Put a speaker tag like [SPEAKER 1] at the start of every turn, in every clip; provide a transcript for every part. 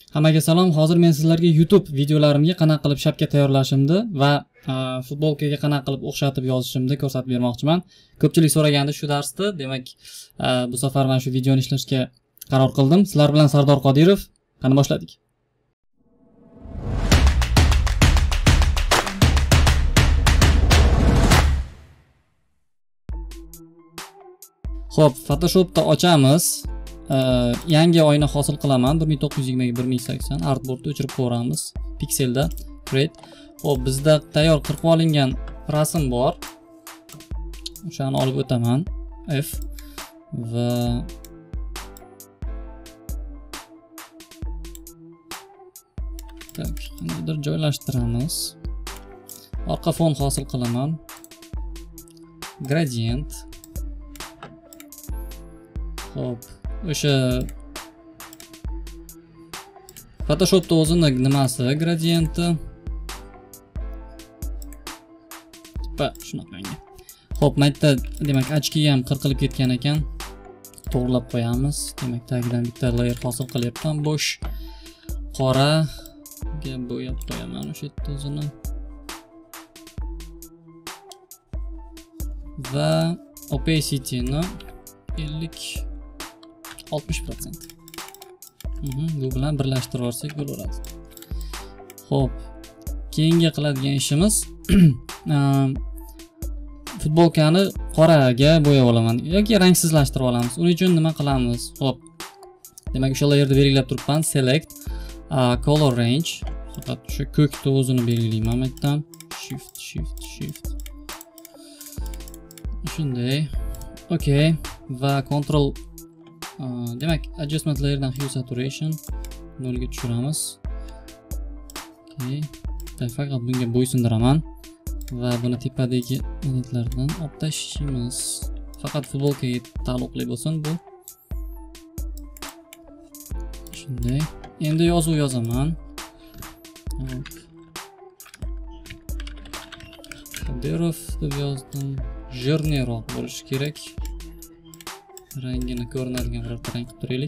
[SPEAKER 1] Hammaga salom. Hozir men sizlarga YouTube videolarimga qanaqa qilib shapka tayyorlashimni va futbolkaga qanaqa qilib o'xshatib yozishimni ko'rsatib bermoqchiman. Ko'pchilik so'ragandi shu darsda. Demak, bu safar men shu videoni ishlashga qaror qildim. Sizlar bilan Sardor Qodirov. Qani boshladik. Xo'p, Photoshopda ochamiz. Yangi oyna hosil qilaman 1920 ga 1080 artboardni o'chirib qo'yamiz pikselda create. Xo'p, bizda tayyor qilib olingan rasm bor. O'shani olib o'taman F va tak, qanday joylashtiramiz. Orqa fon hosil qilaman. Gradient. Xo'p, o'sha Photoshopda o'zini nimasi gradienti. Va shunaqangi. Xo'p, mayda demak ochki ham qirqilib ketgan ekan. To'g'rilab qo'yamiz. Demak, tagidan bitta layer hosil qilyapman. Bo'sh qoraga bo'yab qo'yaman o'sha yerda o'zini. Va opacity-ni 60%. Bu bilan birlashtirib olsak bo'laveradi. Xo'p, keyingi qiladigan ishimiz futbolkani qoraga bo'yab olaman yoki rangsizlashtirib olamiz. Uning uchun nima qilamiz? Xo'p, demak o'sha layerni belgilab turibman. Select color range. Faqat o'sha ko'kni o'zini belgilayman mendan. Shift. Shunday. Okay. Va control demak adjustment layerdan hue saturation 0 ga tushiramiz. Okay. Faqat bunga bo'ysundiraman va buni tepadagi elementlardan olib tashlaymiz. Faqat futbolkaga taalluqli bo'lsin bu. Shunday. Endi yozuv yozaman. Qodirov deb yozdim. Jирнeyroq bo'lishi kerak. Rangini ko'rinadigan bir rang qilib turaylik.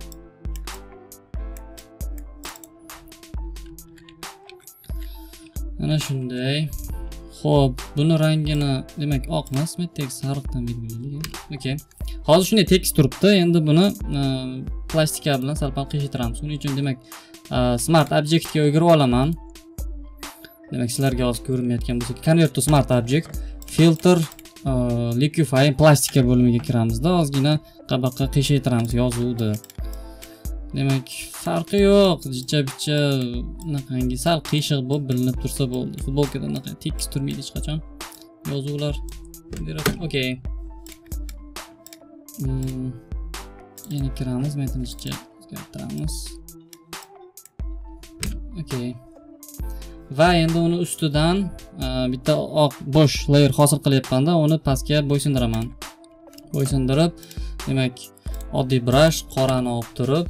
[SPEAKER 1] Mana shunday. Xo'p, buni rangini demak oq emas, metdagi sariqdan belgilaylik. Okay. Hozir shunday tekst turibdi. Endi buni plastika bilan sal-pal qiyshaytiramiz. Uning uchun demak Smart Objectga o'girib olaman. Demak, sizlarga hozir ko'rinmayotgan bo'lsa, Convert to Smart Object, Filter, Liquify plastika bo'limiga kiramizda. Ozgina qabaqa qiyshaytiramiz yozuvni. Demak, farqi yo'q. Jicha-bicha bunaqangi sal qiyshiq bo'lib bilinib tursa bo'ldi. Futbolkada unaqa tekis turmaydi hech qachon. Yozuvlar. Okay. Yana kiramiz, metodcha o'zgartiramiz. Okay. Va endi uni ustidan bitta oq bo'sh layer hosil qilyapman-da, uni pastga bo'ysundiraman. Bo'ysundirib, demak, oddiy brush qorani olib turib,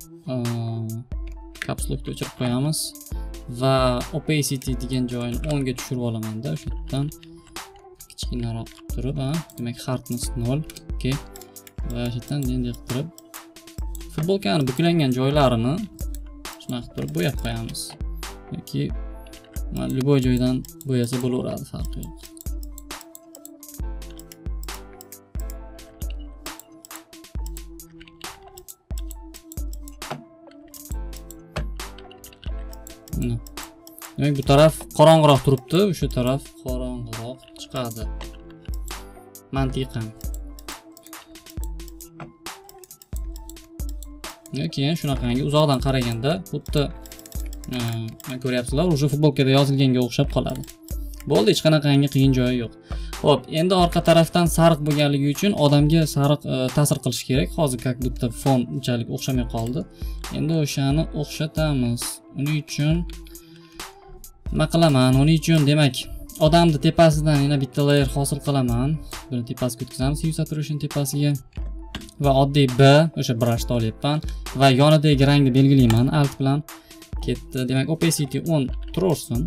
[SPEAKER 1] caps lockni o'chirib qo'yamiz va opacity degan joyini 10 ga tushirib olaman-da, o'sha yerdan kichkinaroq qilib turib, demak, hardness 0. Okay. Va o'sha yerdan endi qilib futbolkani buklangan joylarini shunaqa qilib bo'yab qo'yamiz. Yoki любой joydan bo'yasa bo'laveradi, farqi yo'q. Demak, bu taraf qorong'iroq turibdi, o'sha taraf qorong'iroq chiqadi. Mantiqan. Keyin shunaqangi uzoqdan qaraganda xuddi ko'ryapsizlar, o'sha futbolkada yozilganga o'xshab qoladi. Bo'ldi, hech qanaqangi qiyin joyi yo'q. Xo'p, endi orqa tarafdan sariq bo'lganligi uchun odamga sariq ta'sir qilish kerak. Hozir как будто fon unchalik o'xshamay qoldi. Endi o'shani o'xshatamiz. Uning uchun nima qilaman? Uning uchun demak, odamni tepasidan yana bitta layer hosil qilaman. Buni tepasiga o'tkazamiz, hue saturation tepasiga. Va oddiy B o'sha brushni olyapman va yonidagi rangni belgilayman alt bilan. Ketdi. Demak, opacity 10 turaversin.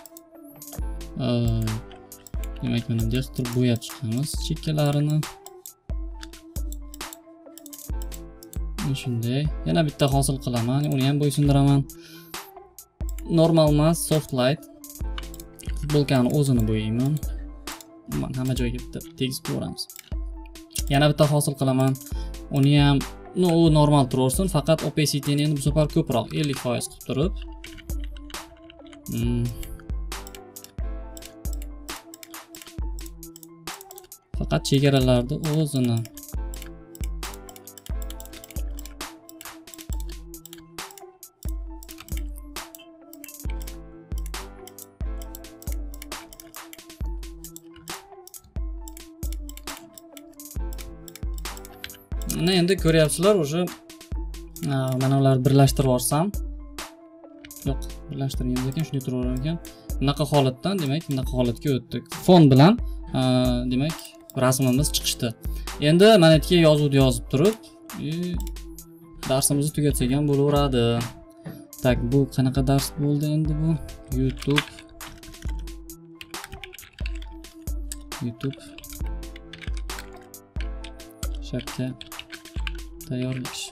[SPEAKER 1] Demak, buni bunday bo'yab chiqamiz chekkalarini. Shunday. Yana bitta hosil qilaman. Uni ham bo'ysundiraman. Normal emas, soft light. Futbolkani o'zini bo'yayman. Mana hamma joyga bitta tegizib qo'yamiz. Yana bitta hosil qilaman. Uni ham u normal turaversin, faqat opacity-ni endi bu safar ko'proq 50% qilib turib. Faqat chegaralarda o'zini endi ko'ryapsizlar, уже mana ularni birlashtirib yuborsam. Yo'q, birlashtirganimiz ekan, shunday turaverar ekan. Bunaqa holatdan, demak, bunaqa holatga o'tdik. Fon bilan, demak, rasmimiz chiqishdi. Endi mana yerga yozuvni yozib turib, darsimizni tugatsak ham bo'laveradi. Tak, bu qanaqa dars bo'ldi endi bu? YouTube shapka tayyorlash.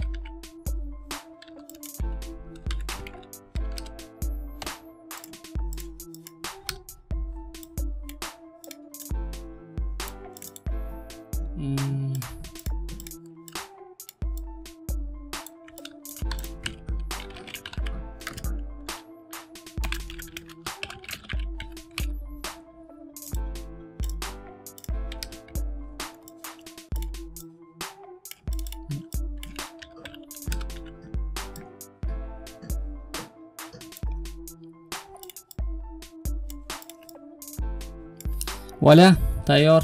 [SPEAKER 1] Voila, tayyor.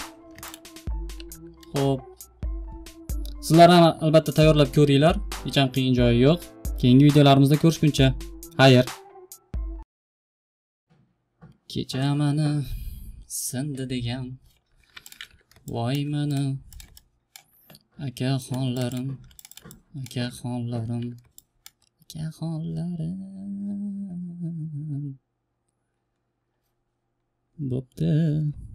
[SPEAKER 1] Xo'p. Sizlar ham albatta tayyorlab ko'ringlar. Hech ham qiyin joyi yo'q. Keyingi videolarimizda ko'rishguncha. Xayr. Kecha meni sindi degan. Voy meni akaxonlarim. Bo'pti.